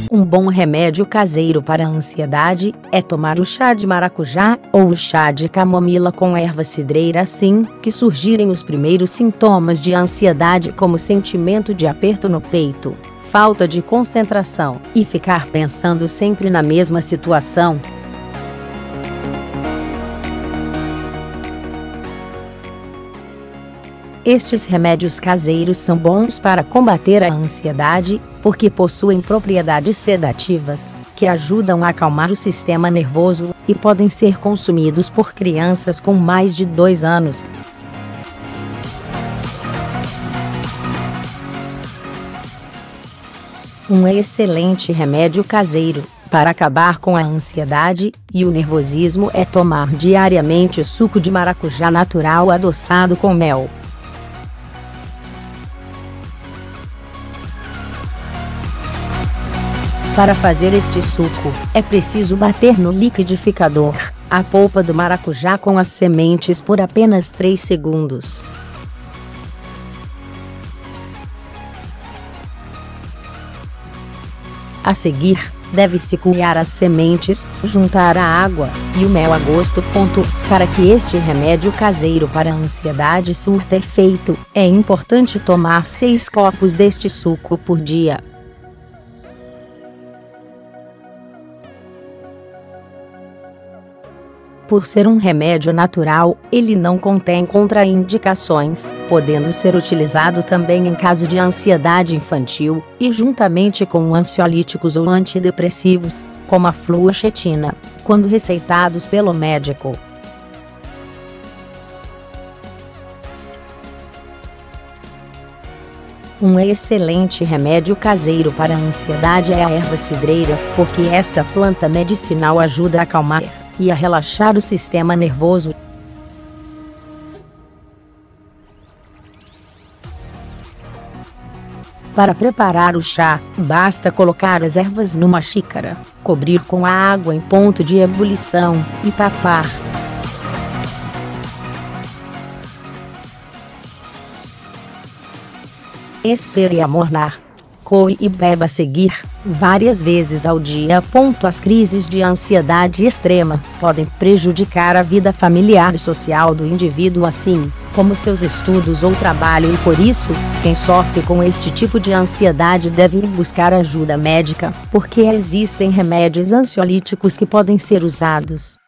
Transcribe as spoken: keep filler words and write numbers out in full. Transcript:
Um bom remédio caseiro para a ansiedade é tomar o chá de maracujá ou o chá de camomila com erva cidreira assim que surgirem os primeiros sintomas de ansiedade, como sentimento de aperto no peito, falta de concentração e ficar pensando sempre na mesma situação. Estes remédios caseiros são bons para combater a ansiedade, porque possuem propriedades sedativas, que ajudam a acalmar o sistema nervoso, e podem ser consumidos por crianças com mais de dois anos. Um excelente remédio caseiro para acabar com a ansiedade e o nervosismo é tomar diariamente suco de maracujá natural adoçado com mel. Para fazer este suco, é preciso bater no liquidificador a polpa do maracujá com as sementes por apenas três segundos. A seguir, deve-se coar as sementes, juntar a água e o mel a gosto. Para que este remédio caseiro para a ansiedade surta efeito, é importante tomar seis copos deste suco por dia. Por ser um remédio natural, ele não contém contraindicações, podendo ser utilizado também em caso de ansiedade infantil, e juntamente com ansiolíticos ou antidepressivos, como a fluoxetina, quando receitados pelo médico. Um excelente remédio caseiro para a ansiedade é a erva cidreira, porque esta planta medicinal ajuda a acalmar e a relaxar o sistema nervoso. Para preparar o chá, basta colocar as ervas numa xícara, cobrir com a água em ponto de ebulição e tapar. Espere amornar. Coe e beba a seguir, várias vezes ao dia. As crises de ansiedade extrema podem prejudicar a vida familiar e social do indivíduo, assim como seus estudos ou trabalho, e por isso, quem sofre com este tipo de ansiedade deve ir buscar ajuda médica, porque existem remédios ansiolíticos que podem ser usados.